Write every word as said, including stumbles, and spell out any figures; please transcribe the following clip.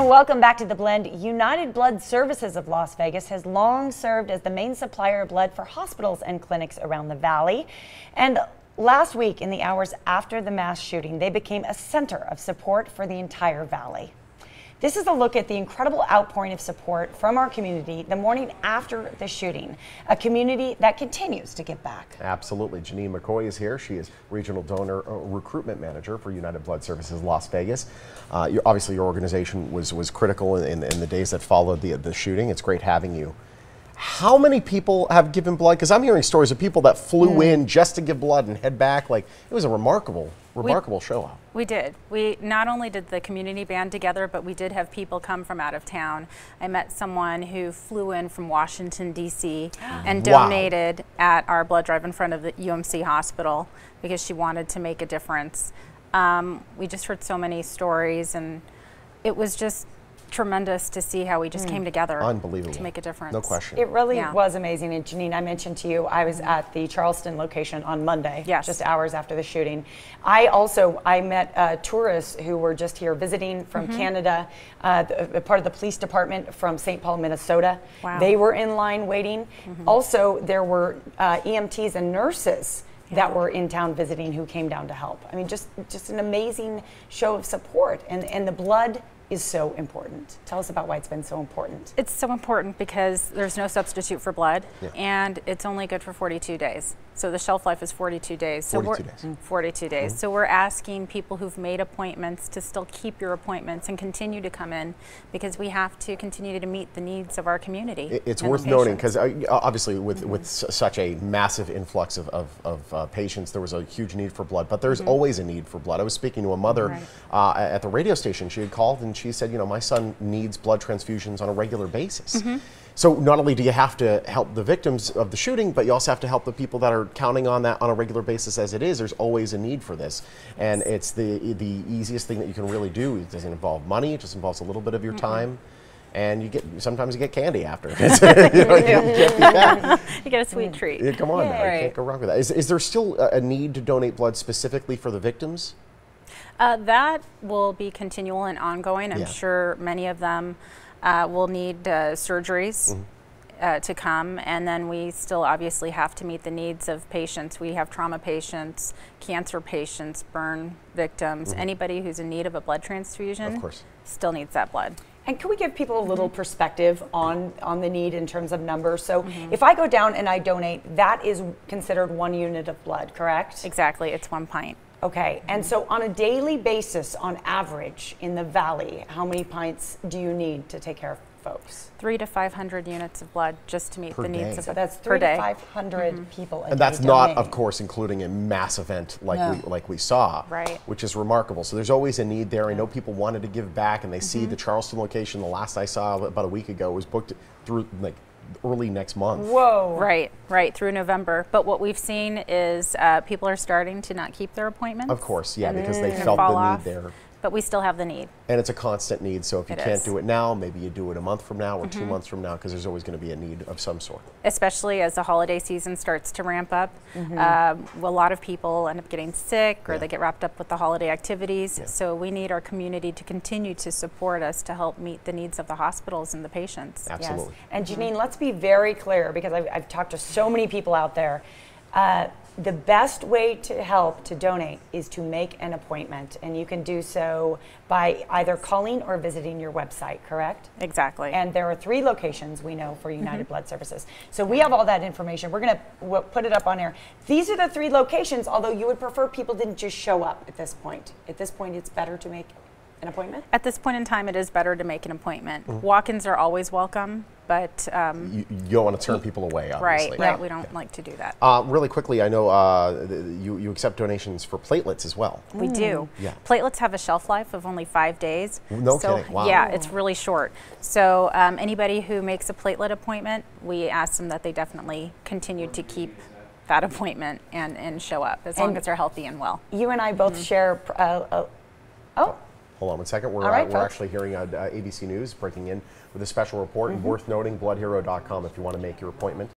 And welcome back to The Blend. United Blood Services of Las Vegas has long served as the main supplier of blood for hospitals and clinics around the valley. And last week, in the hours after the mass shooting, they became a center of support for the entire valley. This is a look at the incredible outpouring of support from our community the morning after the shooting, a community that continues to give back. Absolutely. Janine McCoy is here. She is Regional Donor uh, Recruitment Manager for United Blood Services Las Vegas. Uh, you, obviously, your organization was, was critical in, in the days that followed the, the shooting. It's great having you. How many people have given blood? Because I'm hearing stories of people that flew mm. in just to give blood and head back. Like, it was a remarkable, remarkable we, show up. We did. We not only did the community band together, but we did have people come from out of town. I met someone who flew in from Washington, D C and wow. donated at our blood drive in front of the U M C hospital because she wanted to make a difference. Um, we just heard so many stories, and it was just tremendous to see how we just mm. came together Unbelievable. to make a difference. No question. It really yeah. was amazing. And Janine, I mentioned to you, I was at the Charleston location on Monday, yes. just hours after the shooting. I also, I met uh, tourists who were just here visiting from mm-hmm. Canada, uh, the, part of the police department from Saint Paul, Minnesota. Wow. They were in line waiting. Mm-hmm. Also, there were uh, E M Ts and nurses yeah. that were in town visiting who came down to help. I mean, just, just an amazing show of support. And, and the blood is so important. Tell us about why it's been so important. It's so important because there's no substitute for blood, yeah. and it's only good for forty-two days. So the shelf life is forty-two days. So forty-two we're, days. forty-two days. Mm-hmm. So we're asking people who've made appointments to still keep your appointments and continue to come in, because we have to continue to meet the needs of our community. It's worth noting, because uh, obviously with, mm-hmm. with s such a massive influx of, of, of uh, patients, there was a huge need for blood, but there's mm-hmm. always a need for blood. I was speaking to a mother right. uh, at the radio station. She had called and she said, you know, my son needs blood transfusions on a regular basis. Mm-hmm. So not only do you have to help the victims of the shooting, but you also have to help the people that are counting on that on a regular basis as it is. There's always a need for this. And it's the the easiest thing that you can really do. It doesn't involve money, it just involves a little bit of your mm-hmm. time. And you get sometimes you get candy after. you, know, you, can't beat that. You get a sweet mm. treat. Yeah, come on, yeah, now. Right. You can't go wrong with that. Is, is there still a, a need to donate blood specifically for the victims? Uh, that will be continual and ongoing. I'm yeah. sure many of them uh, will need uh, surgeries mm-hmm. uh, to come, and then we still obviously have to meet the needs of patients. We have trauma patients, cancer patients, burn victims, mm-hmm. anybody who's in need of a blood transfusion of course. still needs that blood. And can we give people a little mm-hmm. perspective on, on the need in terms of numbers? So mm-hmm. if I go down and I donate, that is considered one unit of blood, correct? Exactly, it's one pint. Okay, and so on a daily basis, on average, in the valley, how many pints do you need to take care of folks? Three to five hundred units of blood just to meet per the day. needs of so that's three per day. to five hundred mm-hmm. people a and day that's not, donating. of course, including a mass event like no. we like we saw, right. which is remarkable. So there's always a need there. I know people wanted to give back, and they mm-hmm. see the Charleston location. The last I saw about a week ago was booked through like early next month. Whoa. Right, right, through November. But what we've seen is uh, people are starting to not keep their appointments. Of course, yeah, because they mm. felt fall the off, need there. But we still have the need. And it's a constant need, so if you it can't is. do it now, maybe you do it a month from now or mm-hmm. two months from now, because there's always going to be a need of some sort. Especially as the holiday season starts to ramp up. Mm-hmm. um, a lot of people end up getting sick, or yeah. they get wrapped up with the holiday activities. Yeah. So we need our community to continue to support us to help meet the needs of the hospitals and the patients. Absolutely. Yes. And Janine, mm-hmm. let's be very clear, because I've, I've talked to so many people out there. Uh, the best way to help to donate is to make an appointment, and you can do so by either calling or visiting your website, correct? Exactly. And there are three locations we know for United mm-hmm. Blood Services. So we have all that information. We're going to put it up on air. These are the three locations, although you would prefer people didn't just show up at this point. At this point, it's better to make an appointment? At this point in time, it is better to make an appointment. Mm-hmm. Walk-ins are always welcome, but um, you, you don't want to turn people away, obviously. Right, yeah. right. We don't yeah. like to do that. Uh, really quickly, I know uh, you, you accept donations for platelets as well. We mm. do. Yeah. Platelets have a shelf life of only five days. No so, kidding. Wow. Yeah, it's really short. So um, anybody who makes a platelet appointment, we ask them that they definitely continue to keep that appointment and, and show up as and long as they're healthy and well. You and I both mm-hmm. share. Uh, uh, oh. Hold on one second. We're, right, uh, we're folks. actually hearing uh, A B C News breaking in with a special report. Mm-hmm. And worth noting, blood hero dot com if you want to make your appointment.